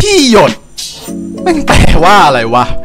ที่หยดแม่งแปลว่าอะไรวะ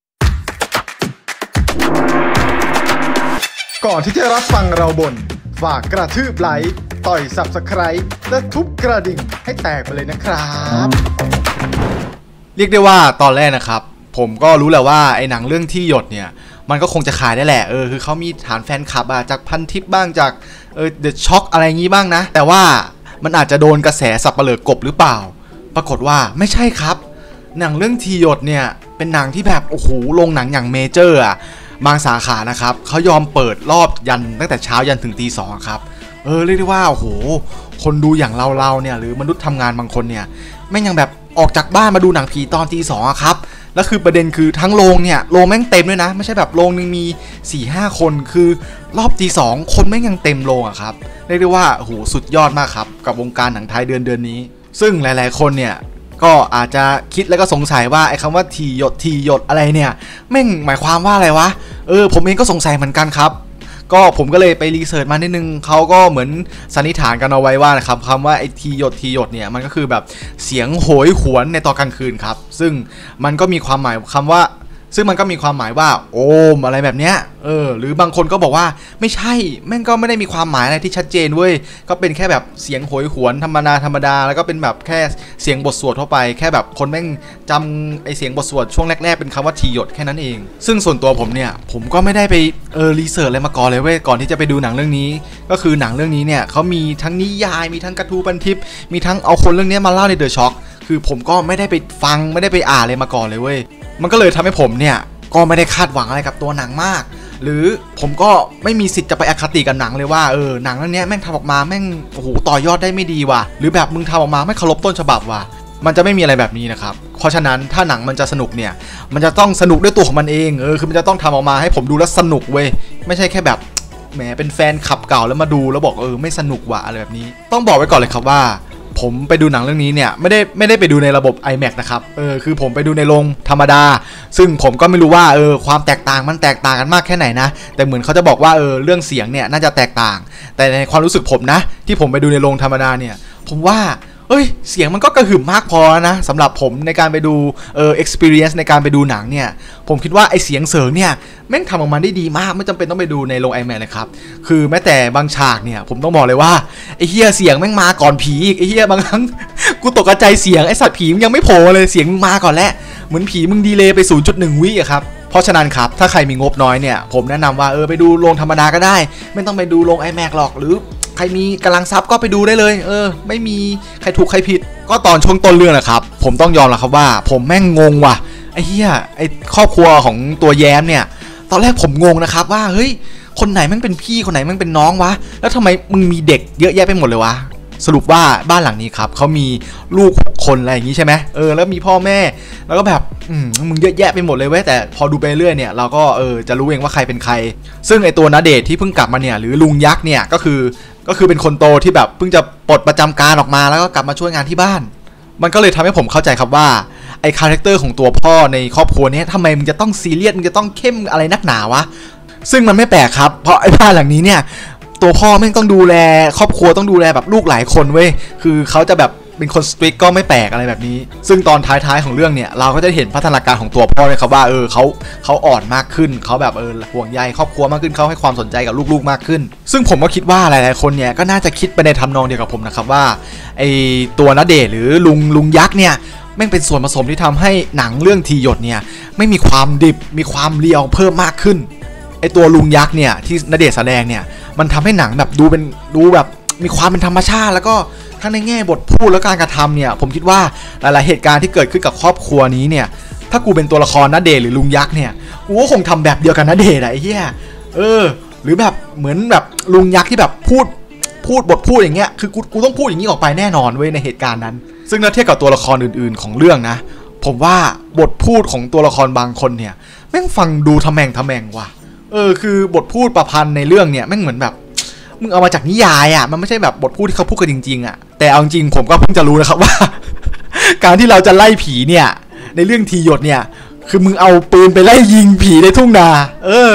ก่อนที่จะรับฟังเราบ่นฝากกระทืบไลค์ต่อย Subscribe และทุบกระดิ่งให้แตกไปเลยนะครับเรียกได้ว่าตอนแรกนะครับผมก็รู้แหละว่าไอ้หนังเรื่องที่หยดเนี่ยมันก็คงจะขายได้แหละคือเขามีฐานแฟนคลับจากพันทิปบ้างจากเดอะช็อคอะไรงี้บ้างนะแต่ว่ามันอาจจะโดนกระแสสับเปลือกกบหรือเปล่าปรากฏว่าไม่ใช่ครับหนังเรื่องที่หยดเนี่ยเป็นหนังที่แบบโอ้โหโรงหนังอย่างเมเจอร์บางสาขานะครับเขายอมเปิดรอบยันตั้งแต่เช้ายันถึงตี 2ครับเรียกได้ว่าโอ้โหคนดูอย่างเราเนี่ยหรือมนุษย์ทำงานบางคนเนี่ยแม่งยังแบบออกจากบ้านมาดูหนังผีตอนตี 2ครับแล้วคือประเด็นคือทั้งโรงเนี่ยโรงแม่งเต็มด้วยนะไม่ใช่แบบโรงนึงมี 4-5 คนคือรอบตี 2คนแม่งยังเต็มโรงครับเรียกได้ว่าโอ้โหสุดยอดมากครับกับวงการหนังไทยเดือนนี้ซึ่งหลายๆคนเนี่ยก็อาจจะคิดแล้วก็สงสัยว่าไอ้คำว่าทีหยดอะไรเนี่ยแม่งหมายความว่าอะไรวะผมเองก็สงสัยเหมือนกันครับก็ผมก็เลยไปรีเสิร์ชมานิดนึงเขาก็เหมือนสันนิษฐานกันเอาไว้ว่านะครับคำว่าไอ้ทีหยดเนี่ยมันก็คือแบบเสียงโหยหวนในตอนกลางคืนครับซึ่งมันก็มีความหมายว่าโอมอะไรแบบเนี้ยหรือบางคนก็บอกว่าไม่ใช่แม่งก็ไม่ได้มีความหมายอะไรที่ชัดเจนเว้ยก็เป็นแค่แบบเสียงโหยหวนธรรมดาแล้วก็เป็นแบบแค่เสียงบทสวดทั่วไปแค่แบบคนแม่งจำไอเสียงบทสวดช่วงแรกๆเป็นคำว่าทีหยดแค่นั้นเองซึ่งส่วนตัวผมเนี่ยผมก็ไม่ได้ไปรีเสิร์ชอะไรมาก่อนเลยเว้ยก่อนที่จะไปดูหนังเรื่องนี้ก็คือหนังเรื่องนี้เนี่ยเขามีทั้งนิยายมีทั้งกระทู้พันทิปมีทั้งเอาคนเรื่องนี้มาเล่าในเดอะช็อคคือผมก็ไม่ได้ไปฟังไม่ได้ไปอ่านอะไรมาก่อนเลยเว้ยมันก็เลยทำให้ผมเนี่ยก็ไม่ได้คาดหวังอะไรกับตัวหนังมากหรือผมก็ไม่มีสิทธิ์จะไปอคติกับหนังเลยว่าหนังเรื่องนี้แม่งทำออกมาแม่งโอ้โหต่อยอดได้ไม่ดีว่ะหรือแบบมึงทำออกมาไม่เคารพต้นฉบับว่ะมันจะไม่มีอะไรแบบนี้นะครับเพราะฉะนั้นถ้าหนังมันจะสนุกเนี่ยมันจะต้องสนุกด้วยตัวของมันเองคือมันจะต้องทำออกมาให้ผมดูแล้วสนุกเว้ยไม่ใช่แค่แบบแหมเป็นแฟนขับเก่าแล้วมาดูแล้วบอกไม่สนุกว่ะอะไรแบบนี้ต้องบอกไว้ก่อนเลยครับว่าผมไปดูหนังเรื่องนี้เนี่ยไม่ได้ไปดูในระบบ IMAX นะครับคือผมไปดูในโรงธรรมดาซึ่งผมก็ไม่รู้ว่าความแตกต่างมันแตกต่างกันมากแค่ไหนนะแต่เหมือนเขาจะบอกว่าเรื่องเสียงเนี่ยน่าจะแตกต่างแต่ในความรู้สึกผมนะที่ผมไปดูในโรงธรรมดาเนี่ยผมว่าเสียงมันก็กระหึ่มมากพอนะสำหรับผมในการไปดูexperience ในการไปดูหนังเนี่ยผมคิดว่าไอเสียงเสริงเนี่ยแม่งทำออกมาได้ดีมากไม่จำเป็นต้องไปดูในโรง IMAX นะครับคือแม้แต่บางฉากเนี่ยผมต้องบอกเลยว่าไอเหี้ยเสียงแม่งมาก่อนผีอีกไอเหี้ยบางครั้งกูตกใจเสียงไอสัตว์ผีมึงยังไม่โผล่เลยเสียงมึงมาก่อนแล้วเหมือนผีมึงดีเลย์ไป 0.1 วิครับเพราะฉะนั้นครับถ้าใครมีงบน้อยเนี่ยผมแนะนำว่าไปดูโรงธรรมดาก็ได้ไม่ต้องไปดูโรง IMAX หรอกหรือใครมีกำลังทรัพย์ก็ไปดูได้เลยไม่มีใครถูกใครผิดก็ตอนช่วงต้นเรื่องนะครับผมต้องยอมแล้วครับว่าผมแม่งงงว่ะไอ้เหี้ยไอ้ครอบครัวของตัวแย้มเนี่ยตอนแรกผมงงนะครับว่าเฮ้ยคนไหนแม่งเป็นพี่คนไหนแม่งเป็นน้องวะแล้วทำไมมึงมีเด็กเยอะแยะไปหมดเลยวะสรุปว่าบ้านหลังนี้ครับเขามีลูก6 คนอะไรอย่างงี้ใช่ไหมแล้วมีพ่อแม่แล้วก็แบบมึงเยอะแยะไปหมดเลยเว้ยแต่พอดูไปเรื่อยเนี่ยเราก็จะรู้เองว่าใครเป็นใครซึ่งไอตัวณเดชน์ที่เพิ่งกลับมาเนี่ยหรือลุงยักษ์เนี่ยก็คือเป็นคนโตที่แบบเพิ่งจะปลดประจำการออกมาแล้วก็กลับมาช่วยงานที่บ้านมันก็เลยทำให้ผมเข้าใจครับว่าไอคาแรคเตอร์ของตัวพ่อในครอบครัวนี้ทำไมมึงจะต้องซีเรียสมึงจะต้องเข้มอะไรนักหนาวะซึ่งมันไม่แปลกครับเพราะไอบ้านหลังนี้เนี่ยตัวพ่อแม่งต้องดูแลครอบครัวต้องดูแลแบบลูกหลายคนเว้ยคือเขาจะแบบเป็นคนสตริกก็ไม่แปลกอะไรแบบนี้ซึ่งตอนท้ายๆของเรื่องเนี่ยเราก็จะเห็นพัฒนาการของตัวพ่อเลยครับว่าเขาอ่อนมากขึ้นเขาแบบห่วงใยครอบครัวมากขึ้นเขาให้ความสนใจกับลูกๆมากขึ้นซึ่งผมก็คิดว่าหลายๆคนเนี่ยก็น่าจะคิดไปในทำนองเดียวกับผมนะครับว่าไอตัวณเดชน์หรือลุงยักษ์เนี่ยแม่งเป็นส่วนผสมที่ทำให้หนังเรื่องทีหยดเนี่ยไม่มีความดิบมีความเรียวเพิ่มมากขึ้นไอตัวลุงยักษ์เนี่ยที่ณเดชน์แสดงเนี่ยมันทำให้หนังแบบดูแบบมีความเป็นธรรมชาติแล้วก็ทั้งในแง่บทพูดและการกระทำเนี่ยผมคิดว่าหลายๆเหตุการณ์ที่เกิดขึ้นกับครอบครัวนี้เนี่ยถ้ากูเป็นตัวละครณเดชน์หรือลุงยักษ์เนี่ยกูก็คงทำแบบเดียวกันณเดชน์ไอ้เหี้ยหรือแบบเหมือนแบบลุงยักษ์ที่แบบพูดบทพูดอย่างเงี้ยคือกูต้องพูดอย่างนี้ออกไปแน่นอนเว้ยในเหตุการณ์นั้นซึ่งถ้าเทียบกับตัวละครอื่นๆของเรื่องนะผมว่าบทพูดของตัวละครบางคนเนี่ยแม่งฟังดูทะแมงว่ะคือบทพูดประพันธ์ในเรื่องเนี่ยแม่งเหมือนแบบมึงเอามาจากนิยายมันไม่ใช่แบบบทพูดที่เขาพูดกันจริงๆแต่เอาจริงผมก็เพิ่งจะรู้นะครับว่า การที่เราจะไล่ผีเนี่ยในเรื่องทีหยดเนี่ยคือมึงเอาปืนไปไล่ยิงผีในทุ่งนา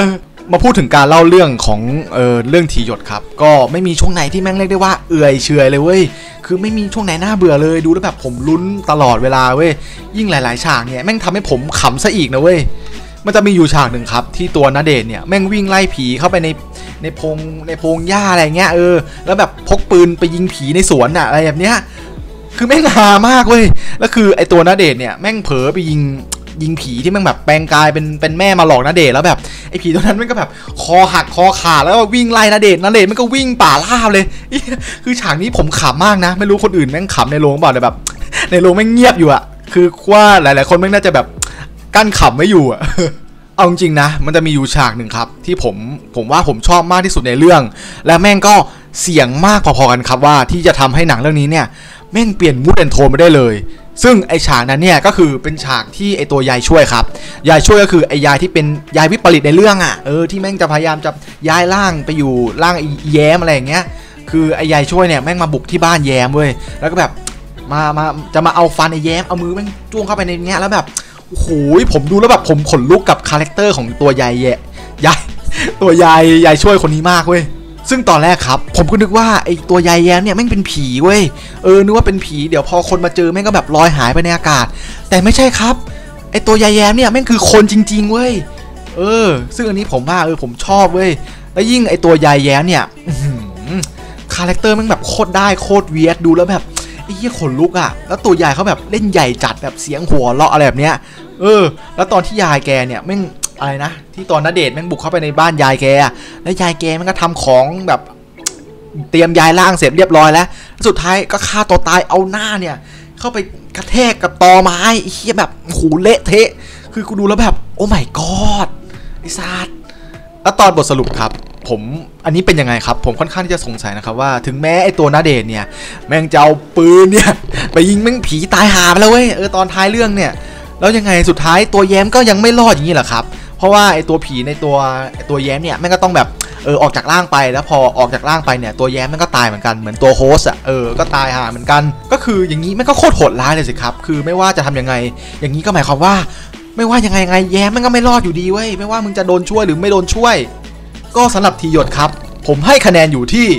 มาพูดถึงการเล่าเรื่องของเรื่องทีหยดครับก็ไม่มีช่วงไหนที่แม่งเรียกได้ว่าเอื่อยเฉยเลยเว้ยคือไม่มีช่วงไหนน่าเบื่อเลยดูแล้วแบบผมลุ้นตลอดเวลาเว้ยยิ่งหลายๆฉากเนี่ยแม่งทำให้ผมขำซะอีกนะเว้ยมันจะมีอยู่ฉากหนึ่งครับที่ตัวณเดชน์เนี่ยแม่งวิ่งไล่ผีเข้าไปในพงหญ้าอะไรเงี้ยแล้วแบบพกปืนไปยิงผีในสวนอะไรแบบเนี้ยคือแม่งฮามากเว้ยแล้วคือไอตัวณเดชน์เนี่ยแม่งเผลอไปยิงผีที่แม่งแบบแปลงกายเป็นแม่มาหลอกณเดชน์แล้วแบบไอผีตัวนั้นแม่งก็แบบคอหักคอขาดแล้วก็วิ่งไล่ณเดชน์แม่งก็วิ่งป่าล่าเลยคือฉากนี้ผมขำมากนะไม่รู้คนอื่นแม่งขำในโรงเปล่าแต่แบบในโรงแม่งเงียบอยู่อะคือว่าหลายๆคนแม่งน่าจะแบบกั้นขำไม่อยู่อะเอาจริงนะมันจะมีอยู่ฉากหนึ่งครับที่ผมว่าผมชอบมากที่สุดในเรื่องและแม่งก็เสี่ยงมากพอๆกันครับว่าที่จะทำให้หนังเรื่องนี้เนี่ยแม่งเปลี่ยนมูดแอนด์โทนไม่ได้เลยซึ่งไอฉากนั้นเนี่ยก็คือเป็นฉากที่ไอตัวยายช่วยครับยายช่วยก็คือไอยายที่เป็นยายวิปริตในเรื่องอ่ะที่แม่งจะพยายามจะย้ายร่างไปอยู่ร่างแย้มอะไรอย่างเงี้ยคือไอยายช่วยเนี่ยแม่งมาบุกที่บ้านแย้มเว้ยแล้วก็แบบจะมาเอาฟันไอแย้มเอามือแม่งจ้วงเข้าไปในเงี้ยแล้วแบบโอ้โหผมดูแล้วแบบผมขนลุกกับคาแรคเตอร์ของตัวยายช่วยคนนี้มากเว้ยซึ่งตอนแรกครับผมก็นึกว่าไอตัวยายแย้มเนี่ยแม่งเป็นผีเว้ยนึกว่าเป็นผีเดี๋ยวพอคนมาเจอแม่งก็แบบลอยหายไปในอากาศแต่ไม่ใช่ครับไอตัวยายแย้มเนี่ยแม่งคือคนจริงๆเว้ยซึ่งอันนี้ผมว่าผมชอบเว้ยแล้วยิ่งไอตัวยายแย้มเนี่ยคาแรคเตอร์แม่งแบบโคตรได้โคตรเวียดดูแล้วแบบไอ้เหี้ยขนลุกอ่ะแล้วตัวยายเขาแบบเล่นใหญ่จัดแบบเสียงหัวเราะอะไรแบบเนี้ยแล้วตอนที่ยายแกเนี่ยแม่งอะไรนะที่ตอนณเดชน์แม่งบุกเข้าไปในบ้านยายแกแล้วยายแกมันก็ทำของแบบเตรียมยายล่างเสร็จเรียบร้อยแล้วสุดท้ายก็ฆ่าตัวตายเอาหน้าเนี่ยเข้าไปกระแทกกับตอไม้ไอ้เหี้ยแบบโหเละเทะคือกูดูแล้วแบบโอ้ my god ไอ้สัสแล้วตอนบทสรุปครับอันนี้เป็นยังไงครับผมค่อนข้างที่จะสงสัยนะครับว่าถึงแม้ไอตัวณเดชน์เนี่ยแม่งจะเอาปืนเนี่ยไปยิงแม่งผีตายหาไปแล้วเว้ยตอนท้ายเรื่องเนี่ยแล้วยังไงสุดท้ายตัวแย้มก็ยังไม่รอดอย่างนี้เหรอครับเพราะว่าไอตัวผีในตัวแย้มเนี่ยแม่งก็ต้องแบบออกจากร่างไปแล้วพอออกจากร่างไปเนี่ยตัวแย้มแม่งก็ตายเหมือนกันเหมือนตัวโฮสต์ก็ตายหาเหมือนกันก็คืออย่างนี้แม่งก็โคตรโหดร้ายเลยสิครับคือไม่ว่าจะทำยังไงอย่างนี้ก็หมายความว่าไม่ว่ายังไงแย้มแม่งก็ไม่รอดอยู่ดีเว้ยไม่ว่ามึงจะโดนช่วยหรือไม่โดนช่วยก็สำหรับทีหยดครับผมให้คะแนนอยู่ที่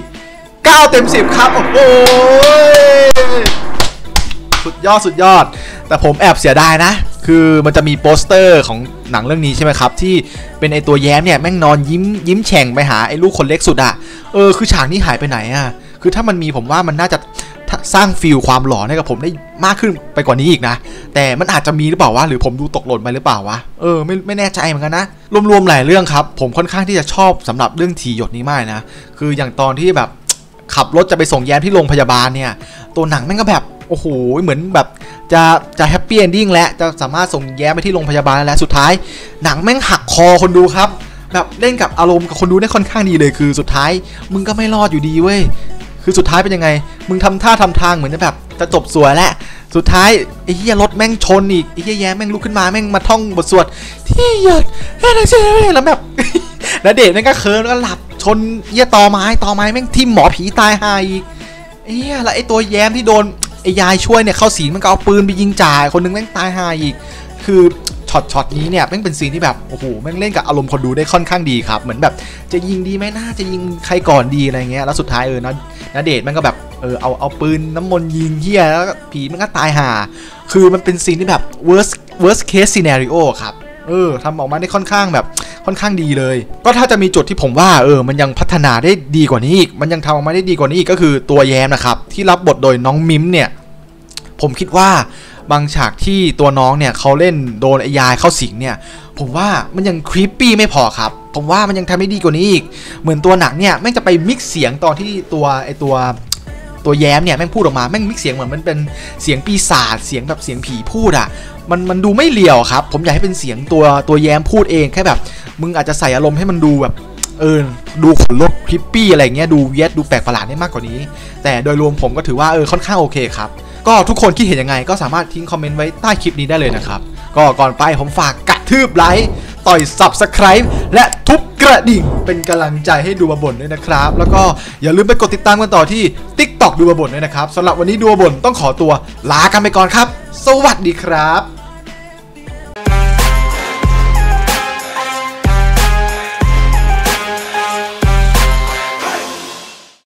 9 เต็ม 10ครับโอ้โหสุดยอดแต่ผมแอบเสียดายนะคือมันจะมีโปสเตอร์ของหนังเรื่องนี้ใช่ไหมครับที่เป็นไอตัวแย้มเนี่ยแม่งนอนยิ้มแฉ่งไปหาไอลูกคนเล็กสุดอะคือฉากนี้หายไปไหนอะคือถ้ามันมีผมว่ามันน่าจะสร้างฟีลความหลอนให้กับผมได้มากขึ้นไปกว่านี้อีกนะแต่มันอาจจะมีหรือเปล่าวะหรือผมดูตกหล่นไปหรือเปล่าวะไม่แน่ใจเหมือนกันนะรวมๆหลายเรื่องครับผมค่อนข้างที่จะชอบสำหรับเรื่องทีหยดนี้มากนะคืออย่างตอนที่แบบขับรถจะไปส่งแย้มที่โรงพยาบาลเนี่ยตัวหนังแม่งก็แบบโอ้โหเหมือนแบบจะแฮปปี้เอนดิ้งและจะสามารถส่งแย้มไปที่โรงพยาบาลและสุดท้ายหนังแม่งหักคอคนดูครับแบบเล่นกับอารมณ์กับคนดูได้ค่อนข้างดีเลยคือสุดท้ายมึงก็ไม่รอดอยู่ดีเว้ยคือสุดท้ายเป็นยังไงมึงทำท่าทำทางเหมือนจะแบบจะจบสวยแล้วสุดท้ายไอ้เหี้ยรถแม่งชนอีกไอ้เหี้ยแย้มแม่งลุกขึ้นมาแม่งมาท่องบทสวดที่หยดแล้วแบบณเดชน์แม่งก็เคิร์นแล้วก็หลับชนเหี้ยตอไม้แม่งทิ่มหมอผีตายหายอีกไอ้เหี้ยแล้วไอ้ตัวแย้มที่โดนไอ้ยายช่วยเนี่ยเข้าสิงมันก็เอาปืนไปยิงจ่าคนนึงแม่งตายหายอีกคือช็อตนี้เนี่ยแม่งเป็นซีนที่แบบโอ้โหแม่งเล่นกับอารมณ์คนดูได้ค่อนข้างดีครับเหมือนแบบจะยิงดีไหมน่าจะยิงใครก่อนดีอะไรเงี้ยแล้วสุดท้ายณเดชน์แม่งก็แบบเอาปืนน้ำมนต์ยิงเหี้ยแล้วผีมันก็ตายห่าคือมันเป็นซีนที่แบบ worst case scenario ครับทำออกมาได้ค่อนข้างดีเลยก็ถ้าจะมีจุดที่ผมว่ามันยังพัฒนาได้ดีกว่านี้อีกมันยังทำออกมาได้ดีกว่านี้อีกก็คือตัวแย้มนะครับที่รับบทโดยน้องมิมเนี่ยผมคิดว่าบางฉากที่ตัวน้องเนี่ยเขาเล่นโดนไอ้ยายเข้าสิงเนี่ยผมว่ามันยังครีปปี้ไม่พอครับผมว่ามันยังทำได้ดีกว่านี้อีกเหมือนตัวหนังเนี่ยแม่งจะไปมิกซ์เสียงตอนที่ตัวแย้มเนี่ยแม่งพูดออกมาแม่งมิกซ์เสียงเหมือนมันเป็นเสียงปีศาจเสียงแบบเสียงผีพูดอ่ะมันดูไม่เลี่ยวครับผมอยากให้เป็นเสียงตัวแย้มพูดเองแค่แบบมึงอาจจะใส่อารมณ์ให้มันดูแบบดูขนลุกคลิปปี้อะไรเงี้ยดูเวียดดูแปลกประหลาดได้มากกว่านี้แต่โดยรวมผมก็ถือว่าค่อนข้างโอเคครับก็ทุกคนคิดเห็นยังไงก็สามารถทิ้งคอมเมนต์ไว้ใต้คลิปนี้ได้เลยนะครับก็ก่อนไปผมฝากกระทืบไลค์ต่อย Subscribe และทุบกระดิ่งเป็นกำลังใจให้ดูมาบ่นด้วยนะครับแล้วก็อย่าลืมไปกดติดตามกันต่อที่ TikTok ดูมาบ่นด้วยนะครับสำหรับวันนี้ดูมาบ่นต้องขอตัวลากันไปก่อนครับสวัสดีครับ